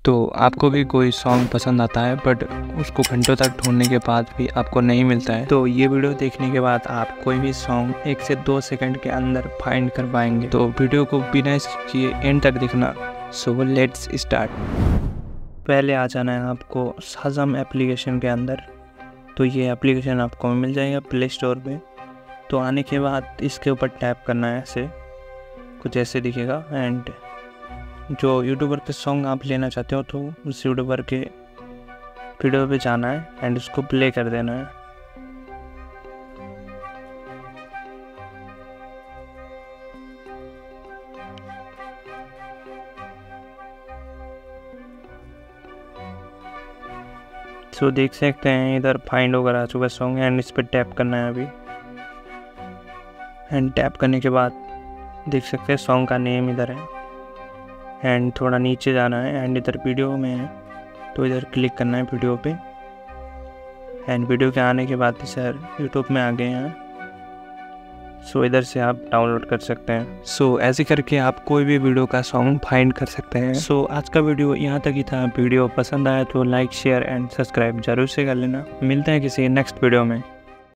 तो आपको भी कोई सॉन्ग पसंद आता है बट उसको घंटों तक ढूंढने के बाद भी आपको नहीं मिलता है, तो ये वीडियो देखने के बाद आप कोई भी सॉन्ग 1 से 2 सेकंड के अंदर फाइंड कर पाएंगे। तो वीडियो को बिना स्किप किए एंड तक देखना। So let's start. पहले आ जाना है आपको साज़म एप्लीकेशन के अंदर। तो ये एप्लीकेशन आपको मिल जाएगा प्ले स्टोर पे। तो आने के बाद इसके ऊपर टैप करना है, ऐसे कुछ ऐसे दिखेगा। एंड जो यूट्यूबर के सॉन्ग आप लेना चाहते हो तो उस यूट्यूबर के वीडियो पे जाना है एंड उसको प्ले कर देना है। सो देख सकते हैं इधर फाइंड होकर आ चुका सॉन्ग एंड इस पर टैप करना है अभी। एंड टैप करने के बाद देख सकते हैं सॉन्ग का नेम इधर है। एंड थोड़ा नीचे जाना है एंड इधर वीडियो में है तो इधर क्लिक करना है वीडियो पे। एंड वीडियो के आने के बाद सर यूट्यूब में आ गए हैं। सो इधर से आप डाउनलोड कर सकते हैं। सो ऐसे करके आप कोई भी वीडियो का सॉन्ग फाइंड कर सकते हैं। सो आज का वीडियो यहाँ तक ही था। वीडियो पसंद आया तो लाइक शेयर एंड सब्सक्राइब जरूर से कर लेना। मिलते हैं किसी नेक्स्ट वीडियो में।